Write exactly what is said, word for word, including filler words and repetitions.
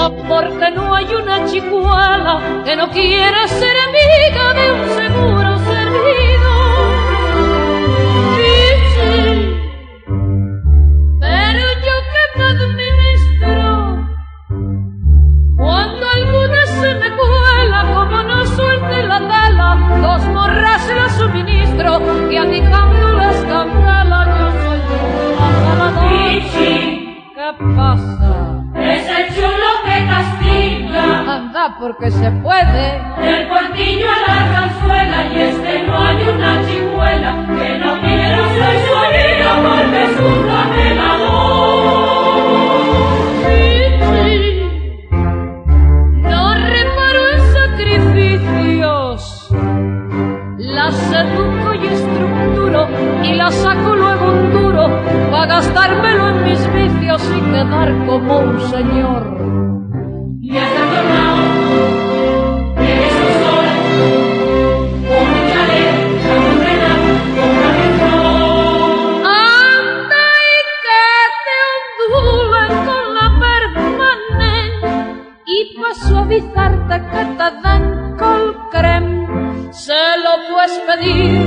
porque no hay una chicuela que no quiera ser amiga de un seguro servido. Sí, sí, pero yo que me administro, cuando alguna se me cuela, como no suelte la tela, dos morras se las suministro, que a mi canto las campela, yo soy un asalador. ¿Qué pasa? Es el chulo que castiga. Anda, porque se puede. Del portillo a la cazuela, y es que no hay una chicuela que no quiera ser su amiga porque es un flagelador. Sí, sí, no reparo en sacrificios, la seduzco y estructuro y la saco luego un duro para gastármelo en mis vicios y quedar como un señor. Y has tornado, eres un sol, con un chalet, a un renado, con una flor. Anda y que te ondulen con la permanente y pa' suavizarte que te den col creme, se lo puedes pedir